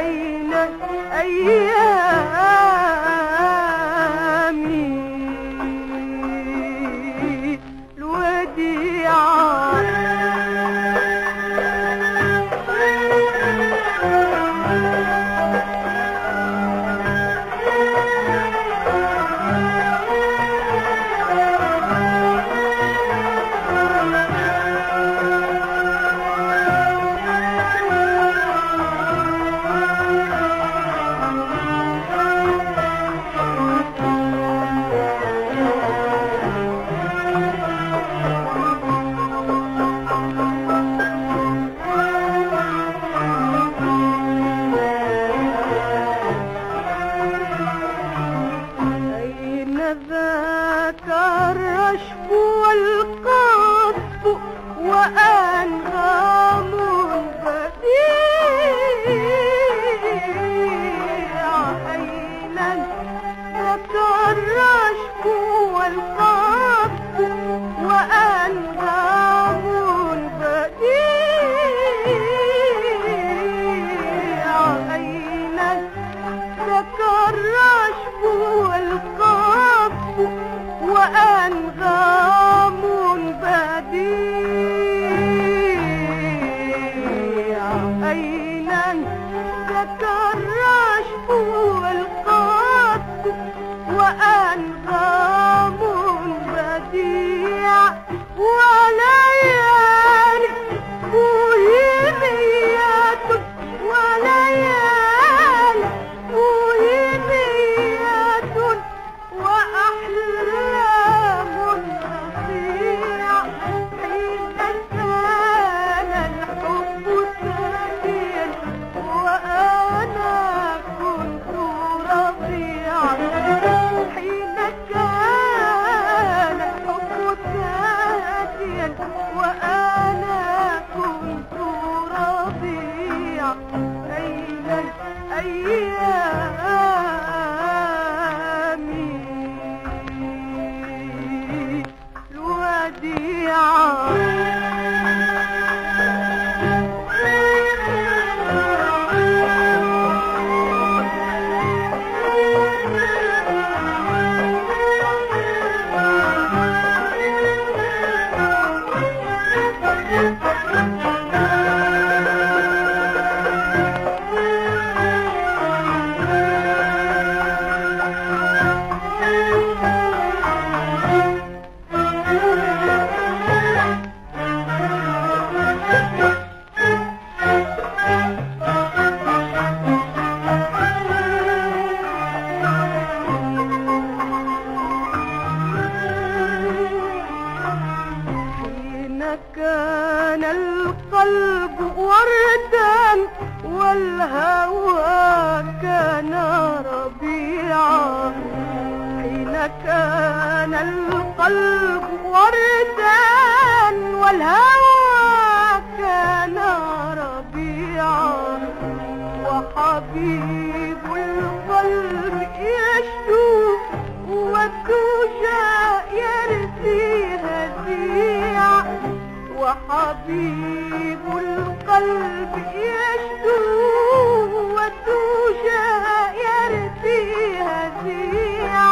أين أيامي الوديعة. ذاك الرشف والقصف وأنغام بديع. أين ذاك الرشف والقصف وأنغام بديع. أين ذاك الرشف والقصف وأنغام بديع. أين ذاك الرشف والقصف وأنغام بديع. وليالي بوهيمية وليالي بوهيمية وأحلام رفيع. حين كان الحب ساكن وأنا كنت رضيعا. حين كان الحب ساكن وأنا كنت رضيعا. أين أيامي الوديعة. كان القلب وردا والهوى كان ربيعا. حين كان القلب وردا والهوى كان ربيعا. وحبيب القلب يشدو والدجى يرثي هديع. وحبيب القلب يشدو والدجى يرثي هديع.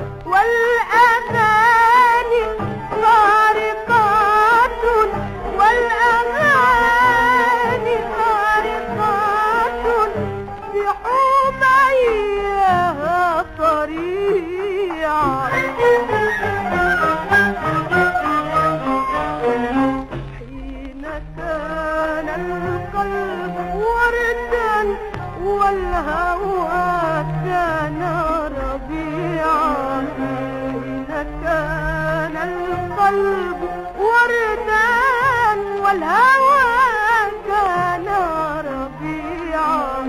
والأغاني خارقات والأغاني خارقات بحميها طريعا. حين كان القلب وردا والهوى كان ربيعا. حين كان القلب وردا والهوى كان ربيعا.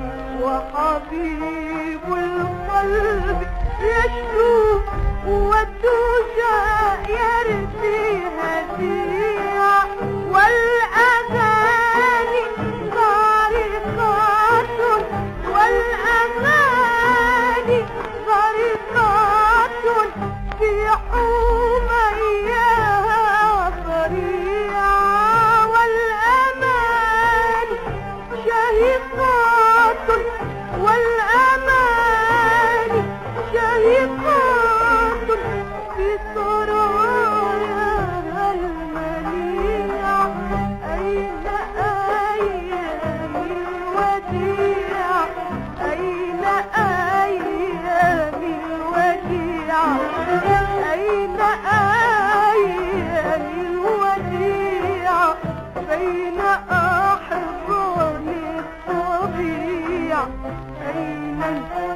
وحبيب القلب يشدو والدجى يرثي هديع. والأغاني خارقات والأغاني خارقات في حميها طريعا. والأماني شاهقات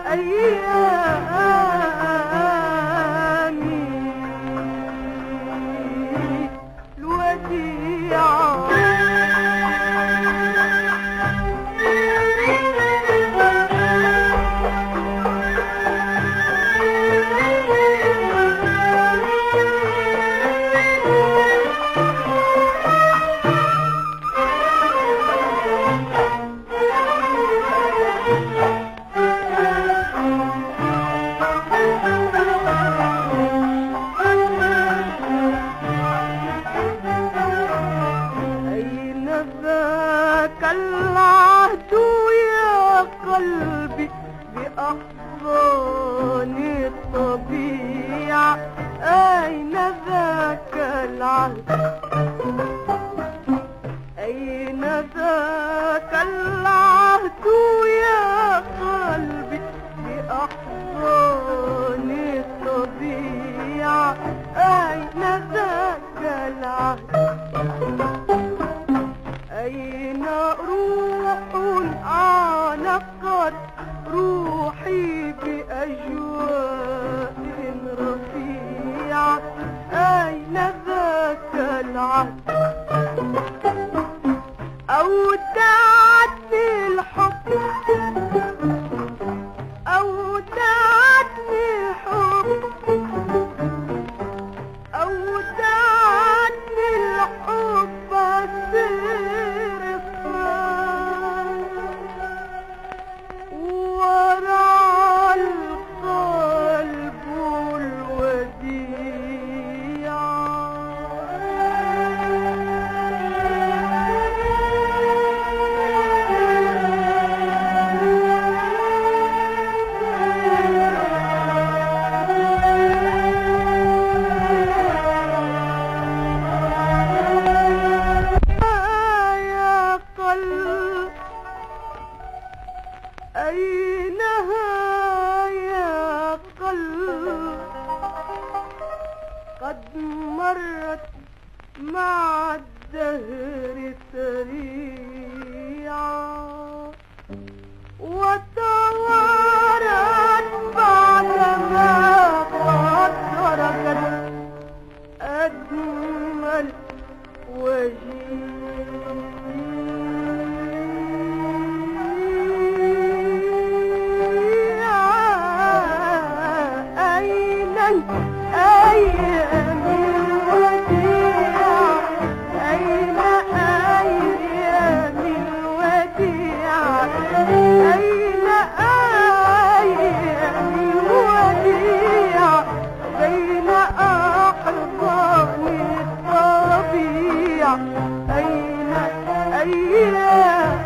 أيامي الوديعة. العهد يا قلبي بأحضان الطبيعة، أين ذاك العهد؟ أين ذاك العهد يا قلبي بأحضان الطبيعة، أين ذاك العهد؟ أين روح عانقت روحي بأجواء رفيعة، أين ذاك العهد؟ أودعتني الحب، أودعتني الحب، أودعتني الحب السير ورع القلب الوديع. أينها يا قلب؟ قد مرت مع الدهر سريعا، وتوارت بعدما قد تركت أجمل أيام الوديعة، أين أيام الوديعة، أين أيام الوديعة بين أحضان الطبيعة، أين أيام